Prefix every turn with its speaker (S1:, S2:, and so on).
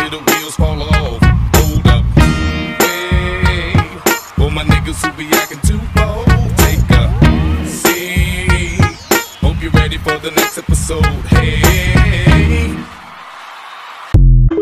S1: till the wheels fall off. Hold up, hey, for my niggas who be acting too bold, take a seat. Hope you're ready for the next episode. Hey.